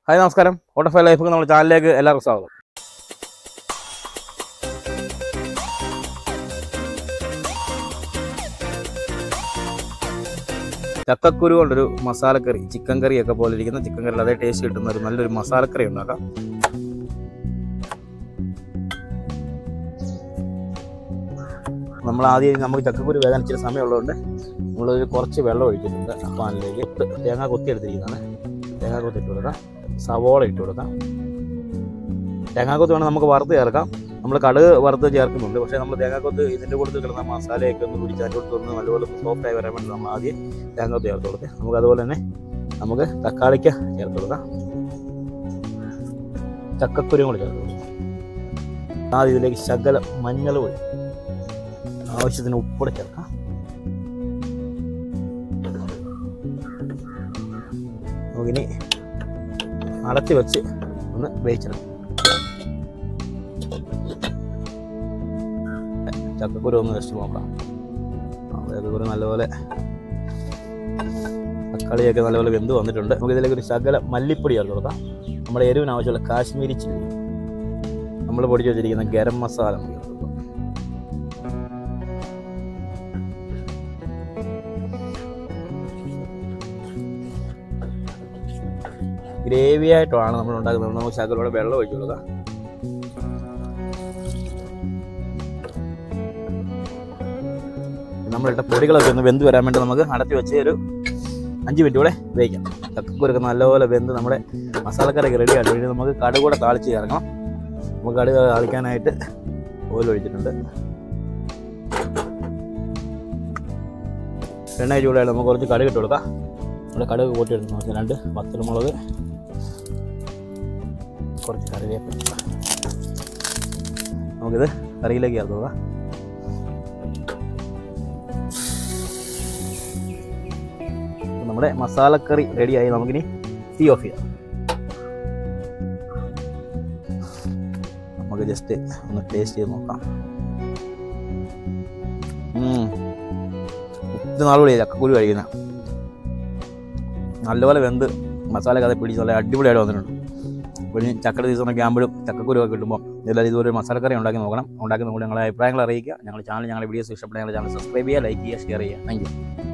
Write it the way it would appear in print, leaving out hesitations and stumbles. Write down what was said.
Hi നമസ്കാരം. ഓട്ടോഫൈ life നമ്മുടെ ചാനലിലേക്ക് എല്ലാവർക്കും സ്വാഗതം. ചക്കക്കുരു കൊണ്ടൊരു മസാലക്കറി, ചിക്കൻ കറിയൊക്കെ പോലെ ഇരിക്കുന്ന ചിക്കൻ കറി അതേ ടേസ്റ്റ് കിട്ടുന്ന ഒരു നല്ലൊരു മസാലക്കറി ഉണ്ടാക്കാം. നമ്മൾ ആദ്യം നമുക്ക് ചക്കക്കുരു വേകാൻ ഇച്ചിരി സമയമുള്ളതുകൊണ്ട് നമ്മളൊരു കുറച്ച് വെള്ളം ഒഴിച്ചിട്ടുണ്ട്. അപ്പോൾ അതിലേക്ക് തേങ്ങ കൊത്തി എടുത്തിരിക്കുന്നതാണ്. തേങ്ങ കൊത്തി ഇട്ട് കൊടുക്കാം. സവോള ഇട്ട് കൊടുക്കാം. തേങ്ങാക്കൊത്ത് വേണം നമുക്ക് വറുത്ത് ചേർക്കാം. നമ്മൾ കടുക് വറുത്ത് ചേർക്കുന്നുണ്ട്. പക്ഷേ നമ്മൾ തേങ്ങാക്കൊത്ത് ഇതിൻ്റെ കൊടുത്ത് കിടന്ന മസാലയൊക്കെ ഒന്ന് പിടിച്ച് അതിൻ്റെ കൊടുത്തൊന്ന് നല്ലപോലെ സോഫ്റ്റായി വരാൻ വേണ്ടി നമ്മൾ ആദ്യം തേങ്ങാക്കൊത്ത് ചേർത്ത് കൊടുക്കാം. നമുക്ക് അതുപോലെ തന്നെ നമുക്ക് തക്കാളിക്ക് ചേർത്ത് കൊടുക്കാം. ചക്കക്കുരുവും കൂടി ചേർത്ത് കൊടുക്കാം. ആദ്യം ഇതിലേക്ക് ശകലം മഞ്ഞൾ പൊടി, ആവശ്യത്തിന് ഉപ്പൂടെ ചേർക്കാം. നമുക്കിനി അടച്ച് വെച്ച് ഒന്ന് വേവിച്ചെടുക്കാം. ചക്കക്കുരു ഒന്ന് ജസ്റ്റ് നോക്കാം. ചക്കക്കുരു നല്ലപോലെ തക്കാളിയൊക്കെ നല്ലപോലെ വെന്ത് വന്നിട്ടുണ്ട്. നമുക്ക് ഇതിലേക്ക് ഒരു ശകലം മല്ലിപ്പൊടി ചേർത്ത് കൊടുക്കാം. നമ്മുടെ എരിവിന് ആവശ്യമുള്ള കാശ്മീരി ചില്ലി, നമ്മൾ പൊടിച്ച് വെച്ചിരിക്കുന്ന ഗരം മസാല ചേർത്ത് കൊടുക്കാം. ഗ്രേവി ആയിട്ടാണ് നമ്മൾ ഉണ്ടാക്കുന്നത്. നമുക്ക് ശകലോടെ വെള്ളം ഒഴിച്ചു കൊടുക്കാം. നമ്മളിട്ട പൊടികളൊക്കെ ഒന്ന് വെന്ത് വരാൻ വേണ്ടി നമുക്ക് അടച്ചു വെച്ച് ഒരു 5 മിനിറ്റ് കൂടെ വേവിക്കാം. ചക്കക്കുരൊക്കെ നല്ലപോലെ വെന്ത് നമ്മുടെ മസാലക്കറിയൊക്കെ റെഡി ആയിട്ട് വേണ്ടി നമുക്ക് കടുക് കൂടെ താളിച്ച് ചേർക്കണം. നമുക്ക് കടുക് താളിക്കാനായിട്ട് ഓയിൽ ഒഴിച്ചിട്ടുണ്ട്. എണ്ണ ചൂടായിട്ട് നമുക്ക് കുറച്ച് കടുക് ഇട്ട് കൊടുക്കാം. നമ്മുടെ കടുക് കൂട്ടിയിട്ട് നോക്കി 2 വറ്റൽമുളക്, കുറച്ച് കറിവേപ്പില. നമുക്കിത് കറിയിലേക്ക് ചേർത്ത് കൊടുക്കാം. നമ്മുടെ മസാലക്കറി റെഡിയായി. നമുക്കിനി തീ ഓഫ് ചെയ്യാം. നമുക്ക് ജസ്റ്റ് ഒന്ന് ടേസ്റ്റ് ചെയ്ത് നോക്കാം. ഇത് നാളുകൂടി ചക്കക്കുരു കഴിക്കുന്ന നല്ലപോലെ വെന്ത് മസാല കഥ പിടിച്ച് നല്ല അടിപൊളിയായിട്ട് വന്നിട്ടുണ്ട്. അപ്പോൾ ഇനി ചക്കയുടെ സീസണൊക്കെ ആകുമ്പോഴും ചക്കക്കുരുവൊക്കെ കിട്ടുമ്പോൾ എല്ലാവരും ഇതുപോലെ മസാലക്കറി ഉണ്ടാക്കി നോക്കണം. ഉണ്ടാക്കി നോക്കി നിങ്ങളുടെ അഭിപ്രായങ്ങൾ അറിയിക്കുക. ഞങ്ങളുടെ വീഡിയോസ് ഇഷ്ടപ്പെട്ട ഞങ്ങളുടെ ചാനൽ സബ്സ്ക്രൈബ് ചെയ്യുക, ലൈക്ക് ചെയ്യുക, ഷെയർ ചെയ്യുക. Thank U.